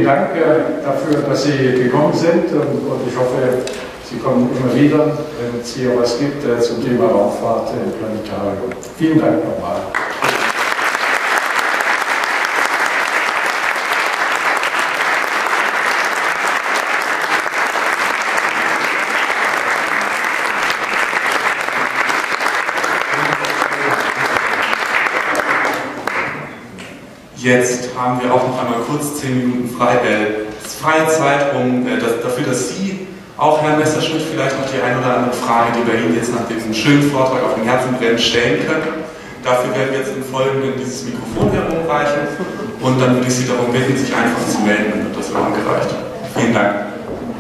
vielen Dank äh, dafür, dass Sie gekommen sind und, und ich hoffe, Sie kommen immer wieder, wenn es hier was gibt äh, zum Thema Raumfahrt im Planetarium. Vielen Dank nochmal. Jetzt haben wir auch noch einmal kurz zehn Minuten frei, äh, freie Zeit, um, äh, das, dafür, dass Sie, auch Herr Messerschmidt, vielleicht noch die ein oder andere Frage, die bei Ihnen jetzt nach diesem schönen Vortrag auf dem Herzen brennt, stellen können. Dafür werden wir jetzt im Folgenden dieses Mikrofon herumreichen und dann würde ich Sie darum bitten, sich einfach zu melden, dann wird das angereicht. Vielen Dank.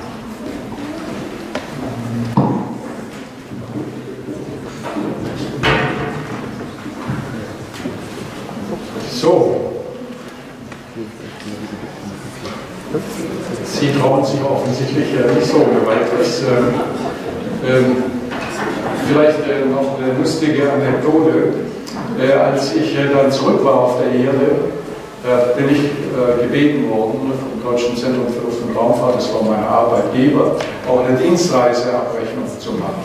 So. Sie trauen sich offensichtlich äh, nicht so ohne weiteres. Ähm, ähm, vielleicht äh, noch eine lustige Anekdote. Äh, als ich äh, dann zurück war auf der Erde, äh, bin ich äh, gebeten worden vom Deutschen Zentrum für Luft- und Raumfahrt, das war mein Arbeitgeber, auch eine Dienstreiseabrechnung zu machen.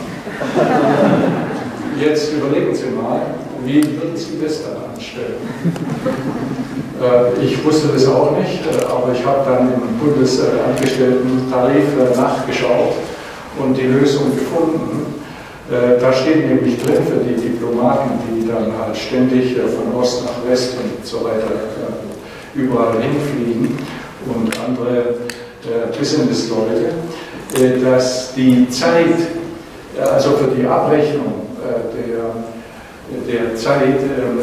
Jetzt überlegen Sie mal, wie würden Sie das dann anstellen? Ich wusste das auch nicht, aber ich habe dann im Bundesangestellten-Tarif nachgeschaut und die Lösung gefunden. Da steht nämlich drin für die Diplomaten, die dann halt ständig von Ost nach West und so weiter überall hinfliegen und andere Businessleute, dass die Zeit, also für die Abrechnung der, der Zeit,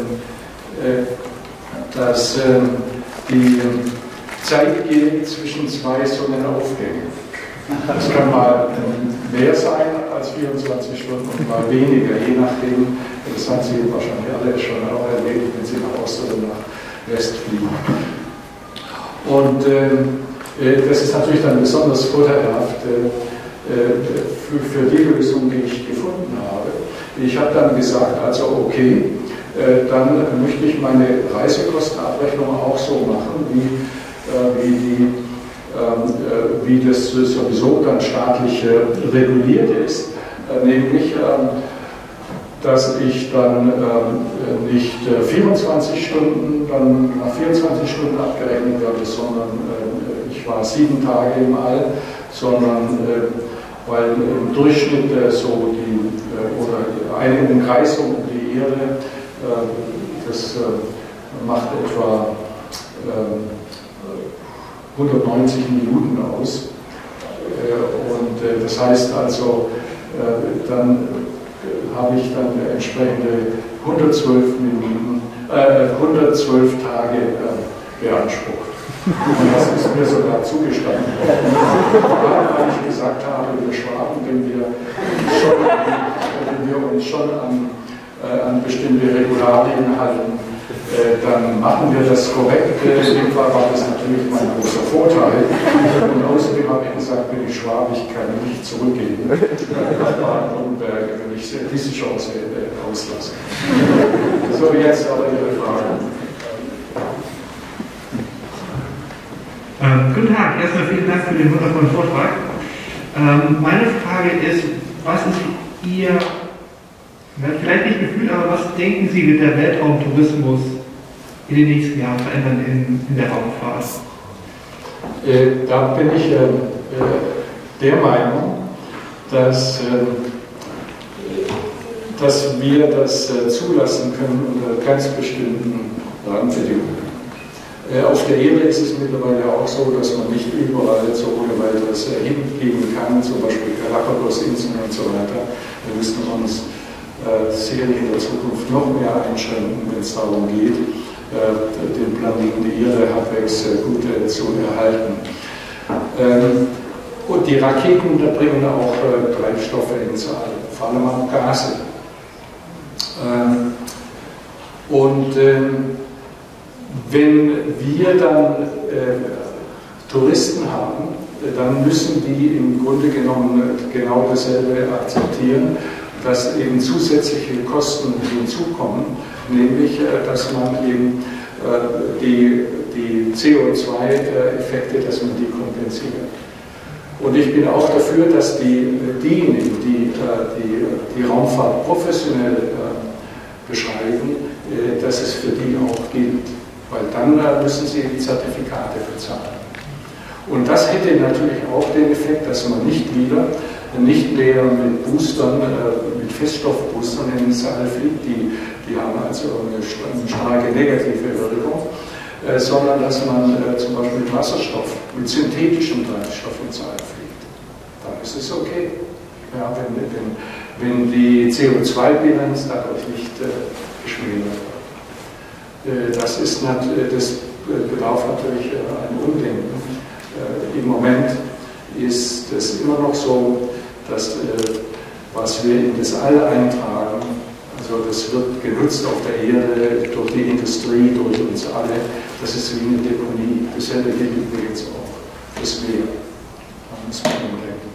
dass äh, die Zeit geht zwischen zwei Sonnenaufgängen. Das kann mal mehr sein als vierundzwanzig Stunden und mal weniger, je nachdem. Das haben Sie wahrscheinlich alle schon auch erlebt, wenn Sie nach Ost oder nach West fliegen. Und äh, das ist natürlich dann besonders vorteilhaft äh, für, für die Lösung, die ich gefunden habe. Ich habe dann gesagt, also okay, dann möchte ich meine Reisekostenabrechnung auch so machen, wie, wie, die, wie das sowieso dann staatlich reguliert ist, nämlich, dass ich dann nicht vierundzwanzig Stunden, dann nach vierundzwanzig Stunden abgerechnet werde, sondern ich war sieben Tage im All, sondern weil im Durchschnitt so die, oder eine Umkreisung um die Erde, das macht etwa hundertneunzig Minuten aus. Und das heißt also, dann habe ich dann entsprechende hundertzwölf Minuten, äh, hundertzwölf Tage beansprucht. Und das ist mir sogar zugestanden worden, weil ich gesagt habe, wir Schwaben, wenn wir, schon, wenn wir uns schon an an bestimmte Regularien halten, äh, dann machen wir das korrekt. In dem Fall war das natürlich mein großer Vorteil. Und außerdem habe ich gesagt, wenn ich Schwabe, ich kann nicht zurückgehen nach Baden-Württemberg, wenn ich diese Chance äh, auslasse. So, jetzt aber Ihre Frage. Ähm, guten Tag, erstmal vielen Dank für den wundervollen Vortrag. Ähm, meine Frage ist, was ist Ihr vielleicht nicht Gefühl, aber was denken Sie, wird der Weltraumtourismus in den nächsten Jahren verändern in, in der Raumfahrt? Äh, da bin ich äh, der Meinung, dass, äh, dass wir das äh, zulassen können unter ganz bestimmten Rahmenbedingungen. Äh, auf der Erde ist es mittlerweile auch so, dass man nicht überall so ohne weiteres äh, hingehen kann, zum Beispiel Galapagos-Inseln und so weiter. Wir müssen uns sicherlich in der Zukunft noch mehr einschränken, wenn es darum geht, den Planeten die Erde halbwegs gut zu erhalten. Und die Raketen, da bringen auch Treibstoffe ins All, vor allem auch Gase. Und wenn wir dann Touristen haben, dann müssen die im Grunde genommen genau dasselbe akzeptieren, dass eben zusätzliche Kosten hinzukommen, nämlich dass man eben die, die C O zwei Effekte, dass man die kompensiert. Und ich bin auch dafür, dass die, diejenigen, die, die die Raumfahrt professionell beschreiben, dass es für die auch gilt. Weil dann müssen sie die Zertifikate bezahlen. Und das hätte natürlich auch den Effekt, dass man nicht wieder, nicht mehr mit Boostern, mit Feststoffboostern ins All fliegt, die, die haben also eine starke negative Wirkung, sondern dass man zum Beispiel mit Wasserstoff, mit synthetischem Treibstoff ins All fliegt. Dann ist es okay, ja, wenn, wenn, wenn die C O zwei Bilanz dadurch nicht geschmälert wird. Das, ist, das bedarf natürlich ein Umdenken. Im Moment ist es immer noch so, dass was wir in das All eintragen, also das wird genutzt auf der Erde, durch die Industrie, durch uns alle, das ist wie eine Deponie. Dasselbe gilt übrigens auch fürs Meer. Da muss man umdenken.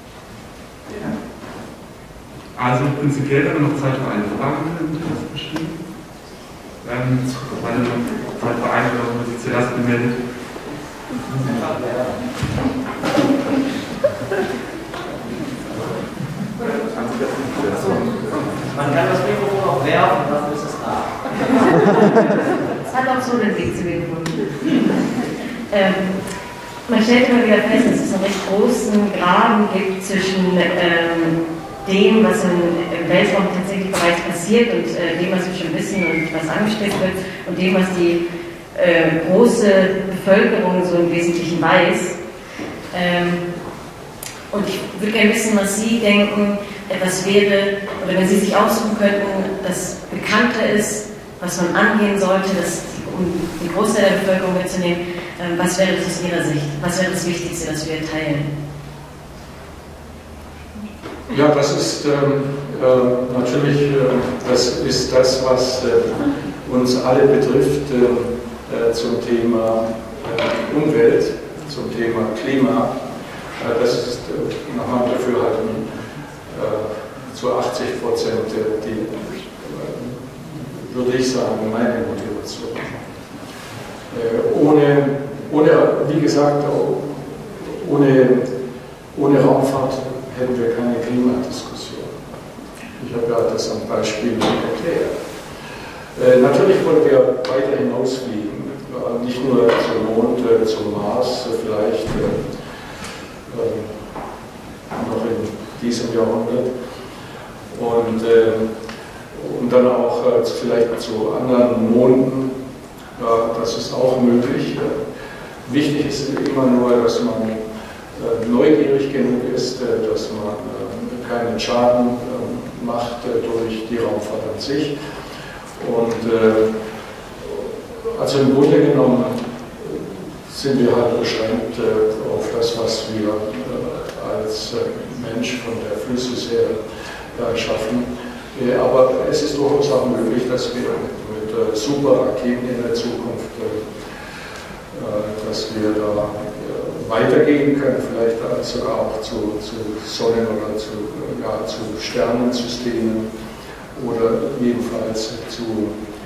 Ja. Also prinzipiell haben wir noch Zeit für eine Frage, wenn Sie das beschrieben. Ähm, meine Zeit für eine, wenn Sie zuerst gemeldet. Man kann das Mikrofon auch werfen, dann ist es da. Es hat auch so den Weg zu mir gefunden. ähm, man stellt immer wieder fest, dass es einen recht großen Graben gibt zwischen ähm, dem, was im Weltraum tatsächlich bereits passiert und äh, dem, was wir schon wissen und was angestrebt wird und dem, was die äh, große Bevölkerung so im Wesentlichen weiß. Ähm, und ich würde gerne wissen, was Sie denken, etwas wäre, oder wenn Sie sich aussuchen könnten, das bekannter ist, was man angehen sollte, das, um den Großteil der Bevölkerung mitzunehmen, äh, was wäre das aus Ihrer Sicht? Was wäre das Wichtigste, das wir teilen? Ja, das ist ähm, äh, natürlich, äh, das ist das, was äh, uns alle betrifft äh, zum Thema äh, Umwelt, zum Thema Klima. Äh, das ist äh, nach meinem Dafürhalten äh, zu achtzig Prozent die, äh, würde ich sagen, meine Motivation. Äh, ohne, ohne, wie gesagt, ohne, ohne Raumfahrt hätten wir keine Klimadiskussion. Ich habe ja das am Beispiel erklärt. Äh, natürlich wollen wir weiter hinausfliegen, äh, nicht nur zum Mond, äh, zum Mars, äh, vielleicht äh, äh, noch in diesem Jahrhundert und, äh, und dann auch äh, vielleicht zu anderen Monden. Ja, das ist auch möglich. Äh, wichtig ist immer nur, dass man neugierig genug ist, dass man keinen Schaden macht durch die Raumfahrt an sich. Und also im Grunde genommen sind wir halt beschränkt auf das, was wir als Mensch von der Physis her schaffen. Aber es ist durchaus auch möglich, dass wir mit Superraketen in der Zukunft, dass wir da weitergehen können, vielleicht sogar auch zu, zu Sonnen- oder zu, ja, zu Sternensystemen oder jedenfalls zu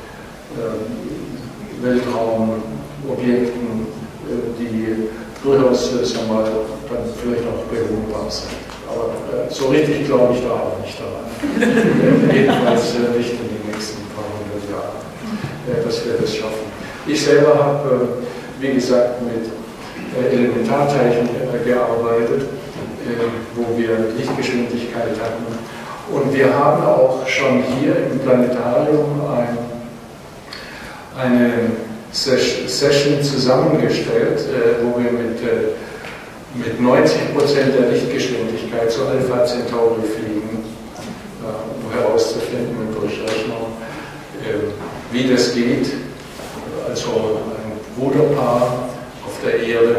äh, Weltraumobjekten, äh, die durchaus, äh, sagen wir mal, dann vielleicht auch bewohnbar sind. Aber äh, so richtig glaube ich da auch nicht daran. Jedenfalls äh, nicht in den nächsten paar hundert Jahren, äh, dass wir das schaffen. Ich selber habe, äh, wie gesagt, mit Elementarteilchen gearbeitet, wo wir Lichtgeschwindigkeit hatten. Und wir haben auch schon hier im Planetarium ein, eine Session zusammengestellt, wo wir mit, mit neunzig Prozent der Lichtgeschwindigkeit zu Alpha Centauri fliegen, um herauszufinden durch Rechnung, wie das geht. Also ein Bruderpaar auf der Erde.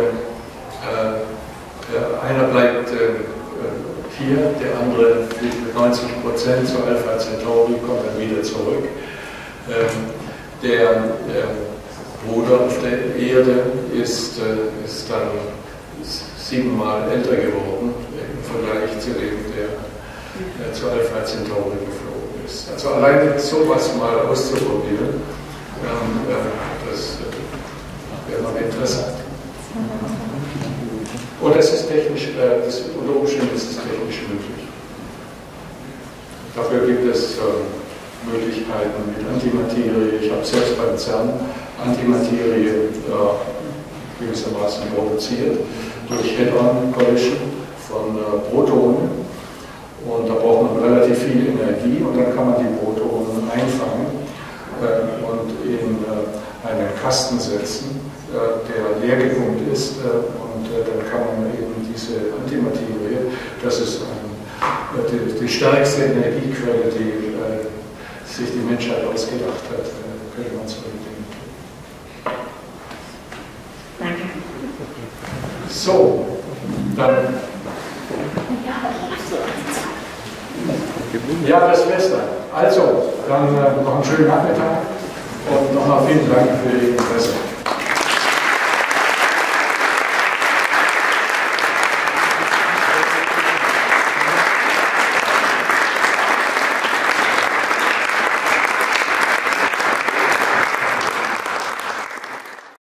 Äh, einer bleibt äh, hier, der andere fliegt mit neunzig Prozent zu Alpha Centauri, kommt dann wieder zurück. Ähm, der äh, Bruder auf der Erde ist, äh, ist dann siebenmal älter geworden im Vergleich zu dem, der äh, zu Alpha Centauri geflogen ist. Also allein sowas mal auszuprobieren, ähm, äh, das wenn man Interesse hat. Und das ist technisch, äh, das unter Umständen ist es technisch möglich. Dafür gibt es äh, Möglichkeiten mit Antimaterie. Ich habe selbst beim CERN Antimaterie äh, gewissermaßen produziert durch Head-on-Collision von äh, Protonen. Und da braucht man relativ viel Energie und dann kann man die Protonen einfangen äh, und in äh, einen Kasten setzen, äh, der leer gepumpt ist äh, und äh, dann kann man eben diese Antimaterie, das ist ein, äh, die, die stärkste Energiequelle, die äh, sich die Menschheit ausgedacht hat, äh, könnte man zurückdenken. Danke. So, dann. Ja, das wär's dann. Also, dann äh, noch einen schönen Nachmittag und nochmal vielen Dank für Ihr Interesse.